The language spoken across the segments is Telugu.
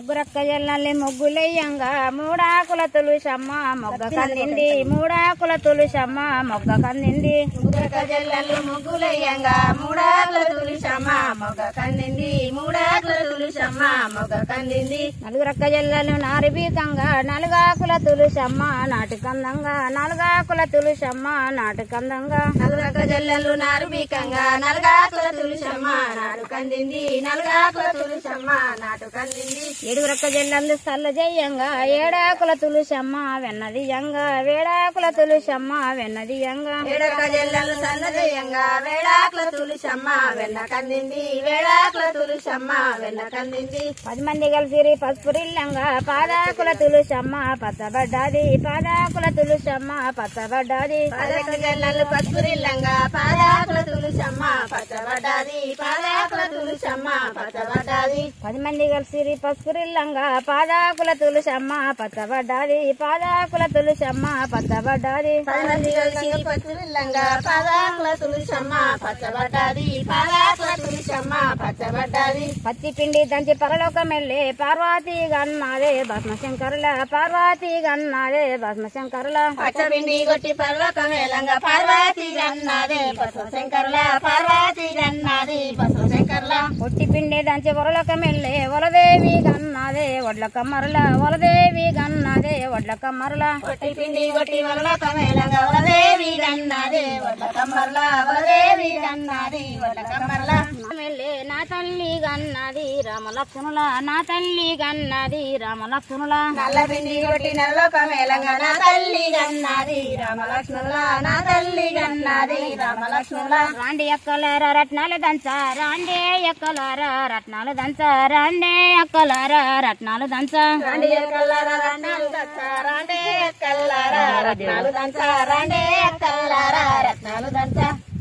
ముగ్గురక్క జల్లని ముగ్గులయ్యంగా మూడాకుల తులుసమ్మ మొగ్గ కందింది మూడాకుల తులుసమ్మ మొగ్గ కందింది ముగ్గురక్క జల్లలు ముగ్గులయ్యంగా మూడాకుల తులుసమ్మ మొగ్గ కందింది మూడాకుల తులుసమ్మ మొగ్గ కందింది నలుగురక్క జల్లలు నారిబీకంగా నలుగాకుల తులుసమ్మ నాటుకందంగా నాలుగాకుల తులుసమ్మ నాటుకందంగా నలుగురక్క జల్లలు నారుబీకంగా నలుగాకుల తులుసమ్మ నాటు కందింది నలుగాకుల తులుసమ్మ నాటు కందింది ఏడుగురక్క జల్లలు సల్ల జయ్యంగా ఏడాకుల తులుసమ్మ వెన్నదియంగా వేడాకుల తులుసమ్మ వెన్నదియంగా ఏడొక్క జల్లలు సన్నజయంగా వేడాకుల తులుసమ్మ వెన్న కందింది వేడాకుల తులుసమ్మ వెన్న కందింది 10 మంది కలిసి పసుపురిల్లంగా పాదాకుల తులుసమ్మ పచ్చబడ్డాది పాదాకుల తులుసమ్మ పచ్చబడ్డాది పాదొక్క జల్లలు పసుపురిల్లంగా పాదాకుల తులుసమ్మ పచ్చబడ్డాది పాదాకుల తులుసమ్మ పచ్చబడ్డాది 10 మంది కలిసి పసుపురిల్లంగా పాదాకుల తులుసమ్మ పచ్చబడ్డాది పాదాకుల తులుసమ్మ పచ్చబడ్డాది 10 మంది కలిసి పసుపురిల్లంగా పాదాకుల తులుసమ్మ పచ్చబడ్డాది పాదాకుల తులుసమ్మ పచ్చబడ్డాది పత్తి పిండి దంచి పరలోకం వెళ్ళే పార్వతీ గన్నాదే భస్మశంకరుల పార్వతీ గన్నాదే భస్మశంకరుల పచ్చపిండి కొట్టి పరలోకం వేలంగా పార్వతీ గన్నాదే బసవశంకరుల పార్వతీ గన్నాది బసవశంకరుల పొట్టి పిండి దంచి పరలోకం వెళ్ళే వలదేవి గన్నాదే వడ్ల కమ్మరుల వలదేవి గన్నాదే వడ్ల కమ్మరుల కొట్టి పిండి కొట్టి పరలోకం వేలంగా వలదేవి గన్నాదే వడ్ల కమ్మర్ల వలదేవి గన్నాది వడ్ల కమ్మర్ల వెళ్ళే నా తల్లి గన్నది రామలక్ష్మణుల నా తల్లి గన్నది రామలక్ష్మణుల నల్ల పిండి కొట్టి నల్లలోకం వేలంగా నా తల్లి గన్నాది రామలక్ష్మణుల నా తల్లి గన్నాది రామలక్ష్మణుల రాండి ఎక్కలార రత్నాలు దంచ రాండే ఎక్కలార రత్నాలు దంచ రాండే ఎక్కలార రత్నాలు దంచ రాండి ఎక్కలారా రత్నాలు దంచ రాండే ఎక్కలారా రత్నాలు దంచ రాండే ఎక్కలారా రత్నాలు దంచ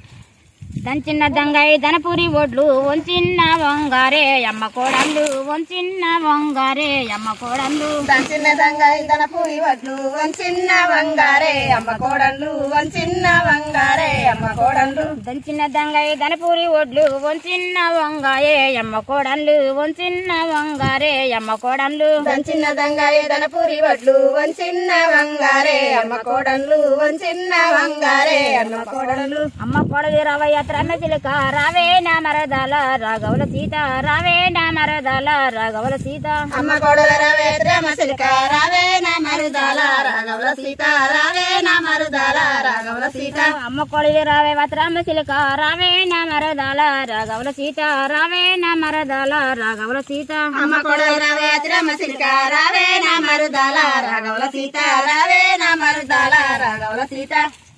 దంచిన దంగాయి ధనపురి ఒడ్లు వంచిన వంగారే అమ్మ కోడళ్ళు వంచిన వంగారే అమ్మ కోడళ్ళు దంచిన దంగాయి ధనపురి వడ్లు వంచిన వంగారే అమ్మ కోడళ్ళు వంచిన వంగారే అమ్మ కోడళ్ళు దంచిన దంగాయి ధనపురి ఒడ్లు వంచిన వంగాయే అమ్మ కోడళ్ళు వంచిన వంగారే అమ్మ కోడళ్ళు దంచిన దంగాయి ధనపురి వడ్లు వంచిన వంగారే అమ్మ కోడళ్ళు వంచిన వంగారే అమ్మ కోడళ్ళు అమ్మ కోడలి రావయ్య చిలక రావే నా మరదాల రాఘవుల సీత రావే నా మరదాల రాఘవుల సీత అమ్మ కోడల రావే రామ చిలక రావే నా మరుదాల రాఘవుల సీత రావే నా మరుదాల రాఘవుల సీత అమ్మ కోడలి రావే వత్రామ చిలక రావే నా మరదాల రాఘవుల సీత రావే నా మరదాల రాఘవుల సీత అమ్మ కోడల రావే రామ చిలక రావే నా మరుదాల రాఘవుల సీత రావే నా మరుదాల రాఘవుల సీత